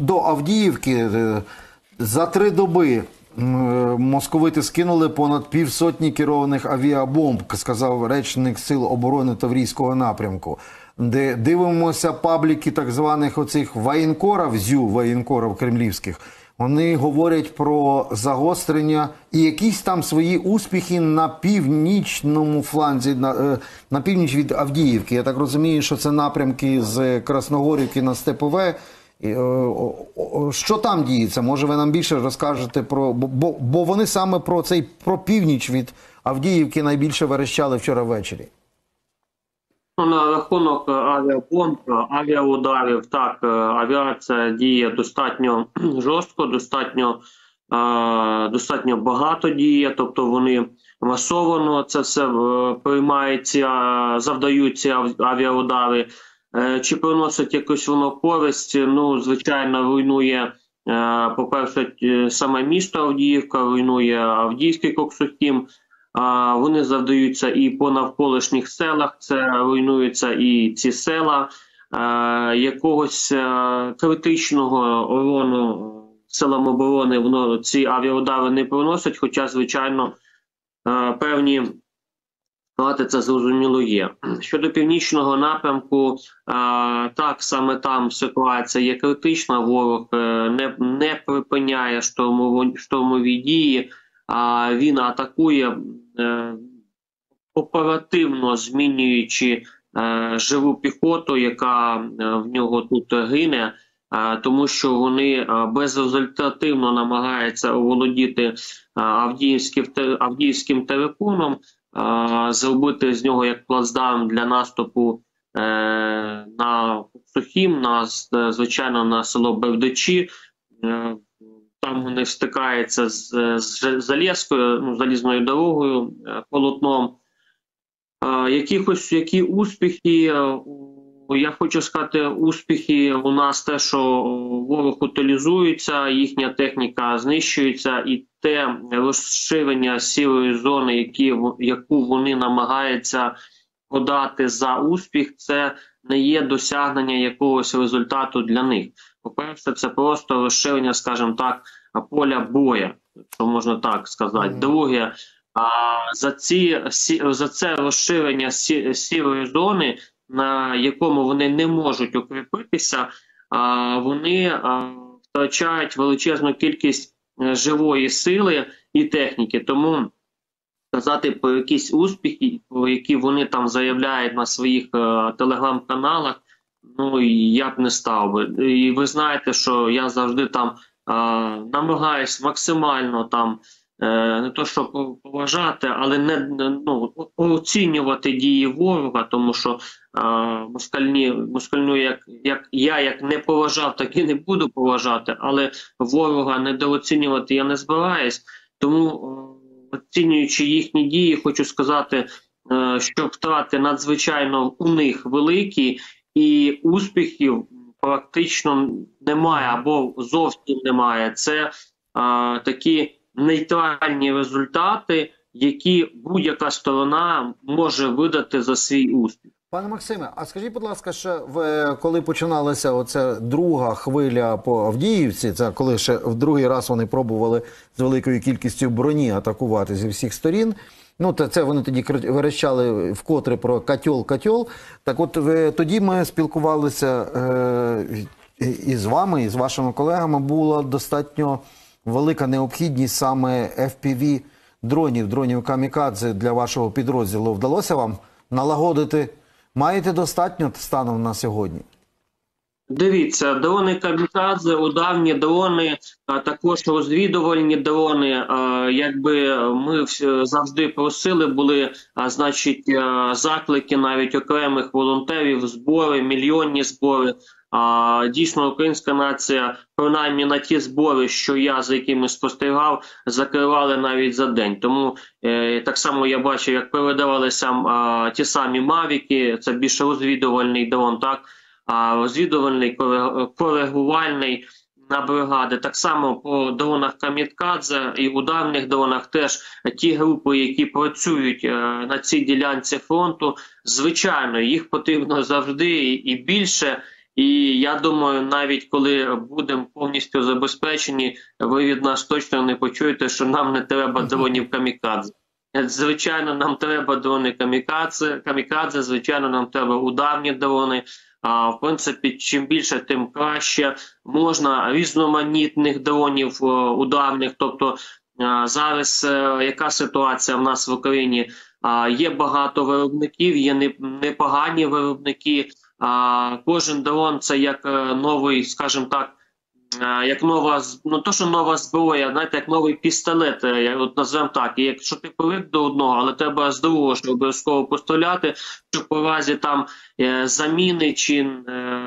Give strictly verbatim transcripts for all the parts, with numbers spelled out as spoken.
до Авдіївки за три доби московити скинули понад півсотні керованих авіабомб, сказав речник Сил оборони Таврійського напрямку. Де дивимося пабліки так званих оцих воєнкорів, зю воєнкорів кремлівських, вони говорять про загострення і якісь там свої успіхи на північному фланзі, на, на північ від Авдіївки. Я так розумію, що це напрямки з Красногорівки на Степове. Що там діється? Може, ви нам більше розкажете про... Бо, бо вони саме про цей про північ від Авдіївки найбільше верещали вчора ввечері. На рахунок авіабомб, авіаударів, так, авіація діє достатньо жорстко, достатньо, достатньо багато діє, тобто вони масово це все приймається, завдаються авіаудари. Чи приносить якусь воно користь? Ну, звичайно, руйнує, по-перше, саме місто Авдіївка, руйнує Авдіївський Коксохім. Вони завдаються і по навколишніх селах, це руйнуються і ці села. Якогось критичного урону силам оборони воно, ці авіаудари не приносять, хоча, звичайно, певні втрати це зрозуміло є. Щодо північного напрямку, так, саме там ситуація є критична, ворог не, не припиняє штурмові, штурмові дії, а він атакує оперативно змінюючи живу піхоту, яка в нього тут гине, тому що вони безрезультативно намагаються оволодіти Авдіївським, Авдіївським телеконом, зробити з нього як плацдарм для наступу на Коксохім, на, звичайно, на село Бердичі. Там вони стикаються з, з Залєзкою, ну, залізною дорогою, полотном. Якихось, які успіхи, я хочу сказати, успіхи у нас те, що ворог утилізується, їхня техніка знищується, і те розширення сірої зони, які, яку вони намагаються подати за успіх, це не є досягнення якогось результату для них. По-перше, це просто розширення, скажімо так, поля боя, що можна так сказати. Mm-hmm. Друге, за, ці, за це розширення сірої зони, на якому вони не можуть укріпитися, вони втрачають величезну кількість живої сили і техніки. Тому казати про якісь успіхи, про які вони там заявляють на своїх телеграм-каналах, ну, я б не став би. І ви знаєте, що я завжди там намагаюсь максимально там не то що поважати, але не, ну, оцінювати дії ворога, тому що москальні, москальню як, як я як не поважав, так і не буду поважати, але ворога недооцінювати я не збираюсь. Тому, оцінюючи їхні дії, хочу сказати, що втрати надзвичайно у них великі, і успіхів практично немає або зовсім немає. Це а, такі нейтральні результати, які будь-яка сторона може видати за свій успіх. Пане Максиме, а скажіть, будь ласка, що ви, коли починалася оця друга хвиля по Авдіївці, це коли ще в другий раз вони пробували з великою кількістю броні атакувати зі всіх сторін, ну, то це вони тоді верещали вкотре про котел-котел. Так от ви, тоді ми спілкувалися е, і з вами, і з вашими колегами. Була достатньо велика необхідність саме еф пі ві-дронів, дронів камікадзе для вашого підрозділу. Вдалося вам налагодити? Маєте достатньо станом на сьогодні? Дивіться, дрони камікадзе, ударні дрони, а також розвідувальні дрони, якби ми завжди просили, були, значить, заклики навіть окремих волонтерів, збори, мільйонні збори. Дійсно, українська нація, принаймні на ті збори, що я за якими спостерігав, закривали навіть за день. Тому е, так само я бачив, як передавалися е, ті самі мавіки, це більше розвідувальний дрон, так, а розвідувальний, коригувальний на бригади. Так само по дронах камікадзе і ударних дронах теж ті групи, які працюють е, на цій ділянці фронту, звичайно, їх потрібно завжди і більше. І я думаю, навіть коли будемо повністю забезпечені, ви від нас точно не почуєте, що нам не треба дронів камікадзе. Звичайно, нам треба дрони камікадзе, камікадзе, звичайно, нам треба ударні дрони. А, в принципі, чим більше, тим краще. Можна різноманітних дронів е, ударних. Тобто е, зараз е, яка ситуація в нас в Україні? Е, є багато виробників, є не, непогані виробники. Е, кожен дрон – це як е, новий, скажімо так, е, як нова, ну то, що нова зброя, знаєте, як новий пістолет, е, от назвемо так. І якщо ти привик до одного, але треба з другого ж обов'язково постріляти, щоб по разі там е, заміни чи е,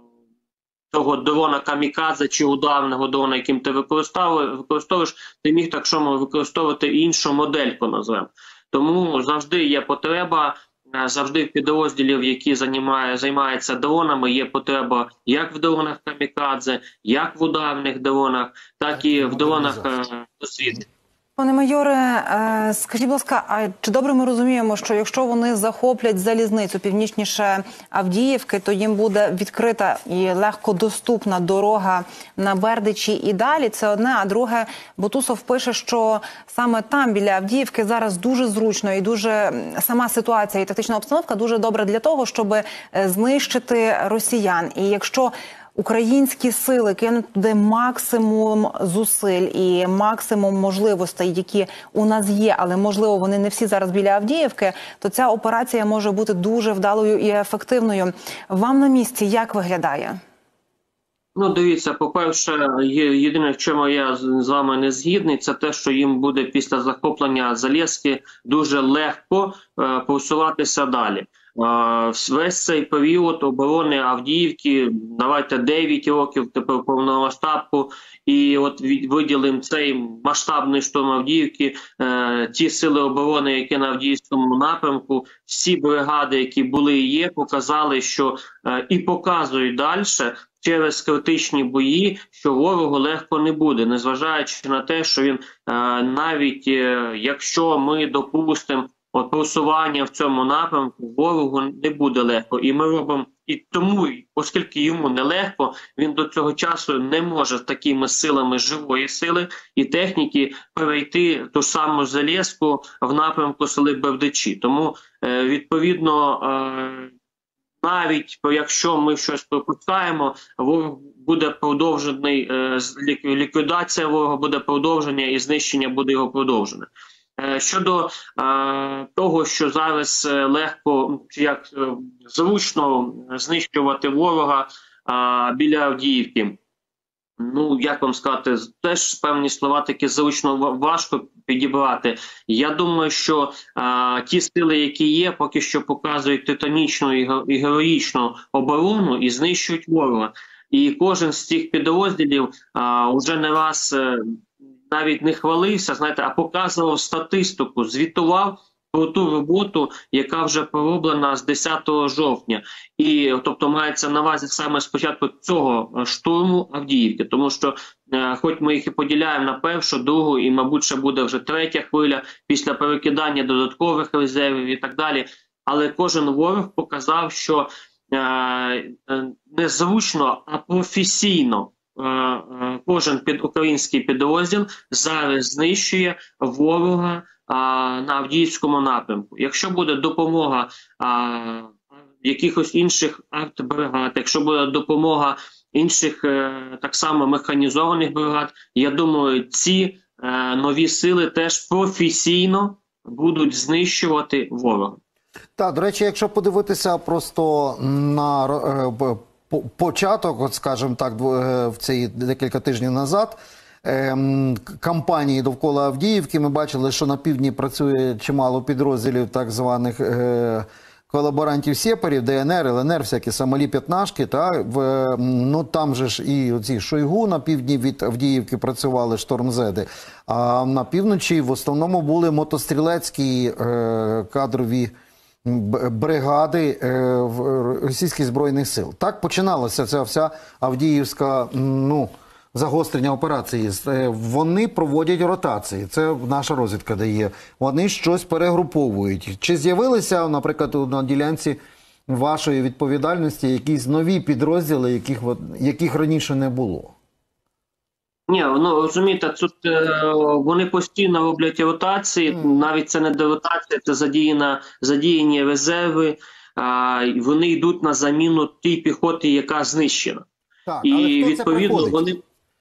того дрона камікадзе чи ударного дрона, яким ти використовуєш, використовуєш, ти міг так само використовувати іншу модельку, назвемо. Тому завжди є потреба, е, завжди в підрозділів, які займає, займаються дронами, є потреба як в дронах камікадзе, як в ударних дронах, так і в дронах е, досвідних. Пане майоре, е, скажіть, будь ласка, а чи добре ми розуміємо, що якщо вони захоплять залізницю північніше Авдіївки, то їм буде відкрита і легко доступна дорога на Бердичі і далі? Це одне. А друге, Бутусов пише, що саме там, біля Авдіївки, зараз дуже зручно і дуже сама ситуація і тактична обстановка дуже добра для того, щоб знищити росіян. І якщо українські сили кинуть туди максимум зусиль і максимум можливостей, які у нас є, але, можливо, вони не всі зараз біля Авдіївки, то ця операція може бути дуже вдалою і ефективною. Вам на місці як виглядає? Ну, дивіться, по-перше, єдине, в чому я з вами не згідний, це те, що їм буде після захоплення Залєзки дуже легко е, просуватися далі. Е, весь цей період оборони Авдіївки, давайте дев'ять років, тепер повномасштабку, і от виділимо цей масштабний штурм Авдіївки, е, ті сили оборони, які на Авдіївському напрямку, всі бригади, які були і є, показали, що е, і показують далі, через критичні бої, що ворогу легко не буде, незважаючи на те, що він е, навіть е, якщо ми допустимо от просування в цьому напрямку, ворогу не буде легко. І ми робимо, і тому, оскільки йому нелегко, він до цього часу не може такими силами живої сили і техніки перейти ту саму Залєзку в напрямку сели Бердичі. Тому, е, відповідно, е, навіть якщо ми щось пропускаємо, ворог буде продовжений, ліквідація ворога буде продовжена і знищення буде його продовжене. Щодо е, того, що зараз легко, як зручно знищувати ворога е, біля Авдіївки, ну, як вам сказати, теж певні слова таки зручно важко підібрати. Я думаю, що а, ті сили, які є, поки що показують титанічну і героїчну оборону і знищують ворога. І кожен з цих підрозділів а, вже не раз а, навіть не хвалився, знаєте, а показував статистику, звітував про ту роботу, яка вже пророблена з десятого жовтня. І, тобто, мається на увазі саме спочатку цього штурму Авдіївки. Тому що, е, хоч ми їх і поділяємо на першу, другу, і, мабуть, ще буде вже третя хвиля після перекидання додаткових резервів і так далі. Але кожен ворог показав, що е, е, не зручно, а професійно кожен під український підрозділ зараз знищує ворога а, на Авдіївському напрямку. Якщо буде допомога а, якихось інших артбригад, якщо буде допомога інших е, так само механізованих бригад, я думаю, ці е, нові сили теж професійно будуть знищувати ворога. Так, до речі, якщо подивитися просто на е, початок, от скажімо так, в ці декілька тижнів назад, кампанії довкола Авдіївки, ми бачили, що на півдні працює чимало підрозділів так званих е, колаборантів-сєпарів, ДНР, ЛНР, всякі самолі п'ятнашки, та, в, ну там же ж і оці Шойгу на півдні від Авдіївки працювали, штормзеди, а на півночі в основному були мотострілецькі е, кадрові бригади е, російських збройних сил. Так починалася ця вся Авдіївська, ну, загострення операції. Вони проводять ротації, це наша розвідка дає. Вони щось перегруповують. Чи з'явилися, наприклад, на ділянці вашої відповідальності якісь нові підрозділи, яких, от- яких раніше не було? Ні, ну розумієте, тут е, вони постійно роблять ротації, Мгм. навіть це не ротація, це задіяна, задіяні резерви, а, і вони йдуть на заміну тій піхоті, яка знищена. Так, І але хто це відповідно проходить? вони,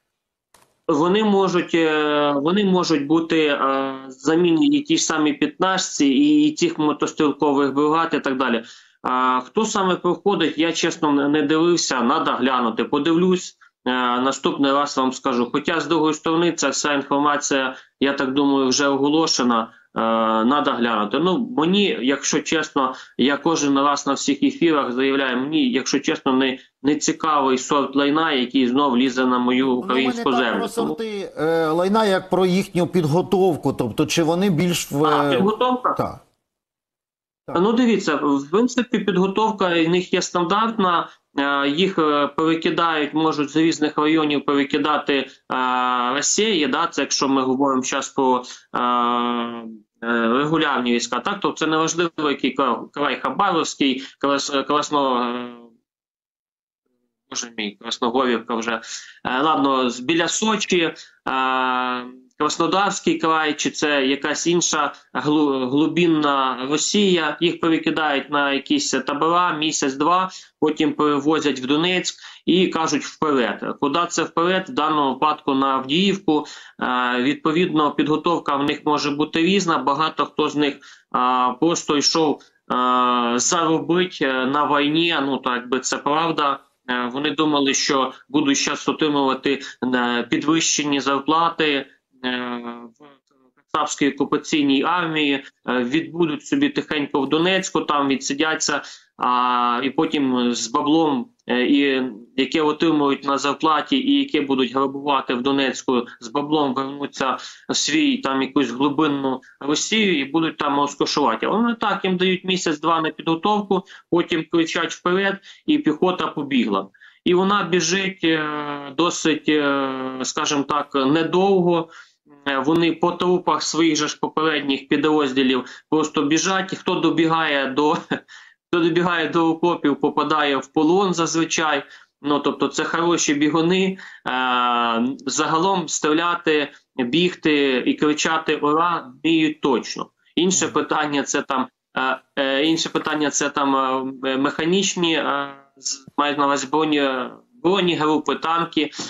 вони можуть е, вони можуть бути е, замінені і ті ж самі п'ятнашці, і, і тих мотострілкових бригад і так далі. А хто саме проходить, я чесно не дивився, треба глянути. Подивлюсь, е, наступний раз вам скажу. Хоча з другої сторони ця вся інформація, я так думаю, вже оголошена. Треба глянути. Ну, мені, якщо чесно, я кожен раз на всіх ефірах заявляю, мені, якщо чесно, не, не цікавий сорт лайна, який знов лізе на мою Ну, українську у мене так землю. про Тому- сорти е, лайна, як про їхню підготовку, тобто чи вони більш в... А, підготовка? Так. Так. Ну, дивіться, в принципі, підготовка в них є стандартна, е, їх е, перекидають, можуть з різних районів перекидати е, Росії, да, це якщо ми говоримо зараз про е, е, регулярні війська, так, то це не важливо, який край, край Хабаровський, Крас, Красно, е, Боже мій, Красногорівка вже, е, ладно, з- біля Сочі, е, Краснодарський край, чи це якась інша глу- глибинна Росія, їх перекидають на якісь табора, місяць-два, потім перевозять в Донецьк і кажуть вперед. Куди це вперед? В даному випадку на Авдіївку. Е, Відповідно, підготовка в них може бути різна, багато хто з них е, просто йшов е, заробити е, на війні, ну так би це правда. Е, Вони думали, що будуть зараз отримувати е, підвищені зарплати е, в Кацапській окупаційній армії, е, відбудуть собі тихенько в Донецьку, там відсидяться, а, і потім з баблом, е, і, яке отримують на зарплаті і яке будуть грабувати в Донецьку, з баблом вернуться в свій там якусь глибинну Росію і будуть там розкошувати. А вони так, їм дають місяць-два на підготовку, потім кричать вперед і піхота побігла. І вона біжить е, досить, е, скажімо так, недовго. Е, Вони по трупах своїх же ж попередніх підрозділів просто біжать. І хто добігає до, хто добігає до окопів, попадає в полон зазвичай. Ну, тобто це хороші бігуни. Е, загалом стріляти, бігти і кричати «Ура!» вміють точно. Інше питання це там, е, е, інше питання це там е, механічні, е, з- мають на увазі броні, броні групи, танки, е,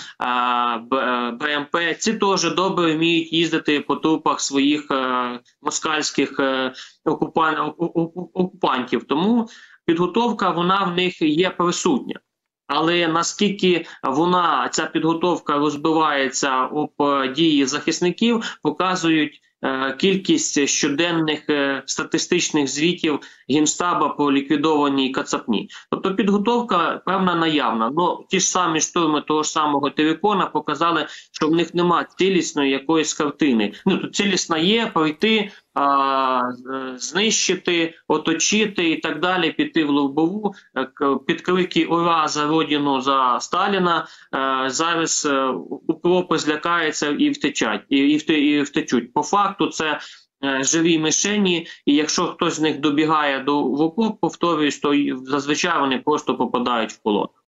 Б- е, БМП. Ці теж добре вміють їздити по трупах своїх е, москальських е, окупан, оку- оку- окупантів. Тому підготовка, вона в них є присутня. Але наскільки вона, ця підготовка розбивається об е, дії захисників, показують е, кількість щоденних е, статистичних звітів Генштаба по ліквідованій Кацапні. Тобто підготовка певна наявна. Ну, ті ж самі штурми того ж самого Терекона показали, що в них нема цілісної якоїсь картини. Ну, тут цілісна є, пройти, а, з- знищити, оточити і так далі, піти в лобову, е, к- під крики «Ура!» за Родину, за Сталіна. Е, Зараз е, укропи злякаються і втечать, і, і, вте- і втечуть. По факту це е, живі мишені, і якщо хтось з них добігає до в окоп, повторююсь, то й зазвичай вони просто попадають в полон.